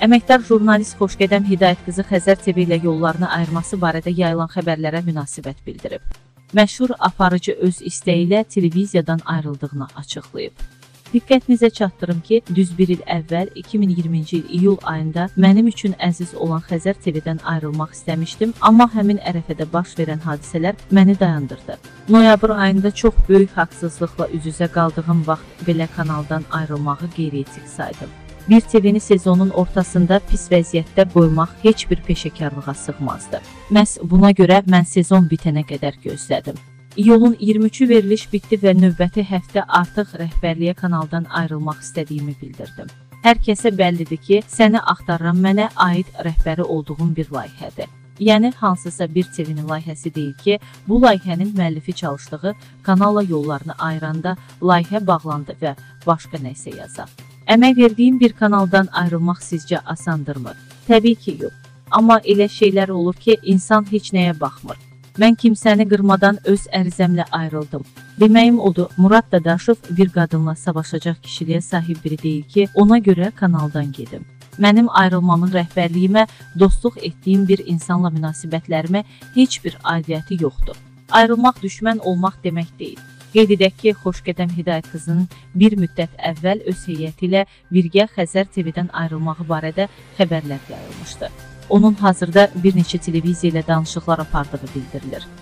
Əməkdar jurnalist Xoşqədəm Hidayət qızı Xəzər TV ilə yollarını ayırması barədə yayılan xəbərlərə münasibət bildirib. Məşhur aparıcı öz istəyi ilə televiziyadan ayrıldığını açıqlayıb. Diqqətinizə çatdırım ki, düz bir il əvvəl 2020-ci il iyul ayında mənim üçün əziz olan Xəzər TV-dən ayrılmaq istəmişdim, amma həmin ərəfədə baş verən hadisələr məni dayandırdı. Noyabr ayında çox böyük haqsızlıqla üz-üzə qaldığım vaxt belə kanaldan ayrılmağı qeyri-etik saydım. Bir TV-ni sezonun ortasında pis vəziyyətdə qoymaq heç bir peşəkarlığa sığmazdı. Məhz buna görə mən sezon bitənə qədər gözlədim. İyulun 23-ü veriliş bitdi və növbəti həftə artıq rəhbərliyə kanaldan ayrılmaq istədiyimi bildirdim. Hər kəsə bəllidir ki, səni axtaran mənə aid rəhbəri olduğum bir layihədir. Yəni, hansısa bir TV-nin layihəsi deyil ki, bu layihənin müəllifi çalışdığı kanalla yollarını ayıranda layihə bağlandı və başqa nəsə yazaq. Əmək verdiyim bir kanaldan ayrılmaq sizcə asandırmı? Təbii ki, yox. Amma elə şeylər olur ki, insan heç nəyə baxmır. Mən kimsəni qırmadan öz ərizəmlə ayrıldım. Deməyim odur, Murad Dadaşov bir qadınla savaşacaq kişiliyə sahib biri deyil ki, ona görə kanaldan gedim. Mənim ayrılmamın rəhbərliyimə, dostluq etdiyim bir insanla münasibətlərimə heç bir aidiyyəti yoxdur. Ayrılmaq düşmən olmaq demək deyil. Qeyd edək ki, Xoşqədəm Hidayət qızının bir müddət əvvəl öz heyəti ilə birgə Xəzər TV-dən ayrılmağı barədə xəbərlər yayılmışdı. Onun hazırda bir neçə televiziya ilə danışıqlar apardığı bildirilir.